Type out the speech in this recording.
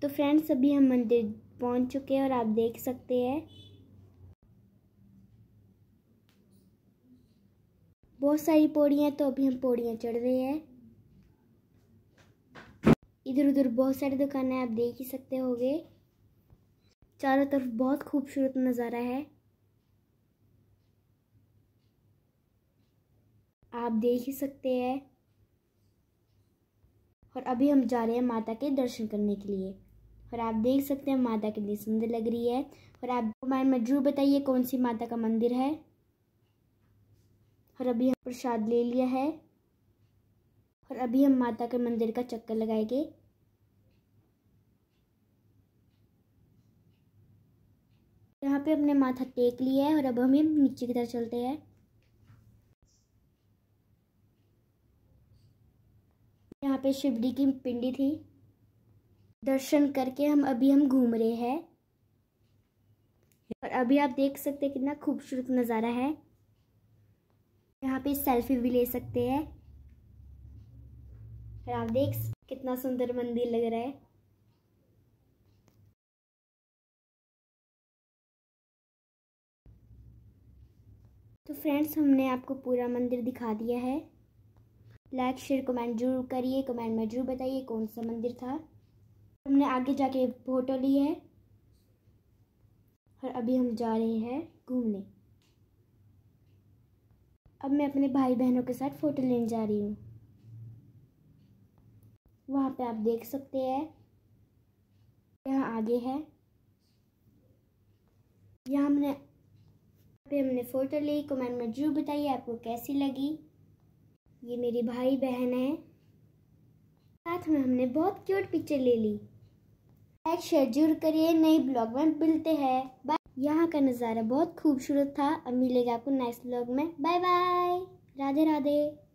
तो फ्रेंड्स अभी हम मंदिर पहुंच चुके हैं और आप देख सकते हैं बहुत सारी पौड़ियाँ। तो अभी हम पौड़ियाँ चढ़ रहे हैं। इधर उधर बहुत सारी दुकानें आप देख ही सकते होगे। चारों तरफ बहुत खूबसूरत नज़ारा है, आप देख ही सकते हैं। और अभी हम जा रहे हैं माता के दर्शन करने के लिए। और आप देख सकते हैं माता कितनी सुंदर लग रही है। और आप कमेंट में जरूर बताइए कौन सी माता का मंदिर है। और अभी हम प्रसाद ले लिया है और अभी हम माता के मंदिर का चक्कर लगाएंगे। यहाँ पे हमने माथा टेक लिया है और अब हम नीचे की तरफ चलते हैं। यहाँ पे शिवजी की पिंडी थी। दर्शन करके हम घूम रहे हैं। और अभी आप देख सकते हैं कितना खूबसूरत नज़ारा है। यहाँ पे सेल्फी भी ले सकते हैं। और आप देख कितना सुंदर मंदिर लग रहा है। तो फ्रेंड्स हमने आपको पूरा मंदिर दिखा दिया है। लाइक शेयर कमेंट जरूर करिए। कमेंट में जरूर बताइए कौन सा मंदिर था। हमने आगे जाके फोटो ली है और अभी हम जा रहे हैं घूमने। अब मैं अपने भाई बहनों के साथ फ़ोटो लेने जा रही हूँ। वहाँ पे आप देख सकते हैं यहाँ आगे है। यहाँ हमने फ़ोटो ली। कमेंट में जरूर बताइए आपको कैसी लगी। ये मेरे भाई बहन है, साथ में हमने बहुत क्यूट पिक्चर ले ली। लाइक शेयर जरूर करिए। नई ब्लॉग में मिलते हैं। बाय। यहाँ का नज़ारा बहुत खूबसूरत था। अब मिलेगा आपको नेक्स्ट ब्लॉग में। Bye bye. राधे राधे।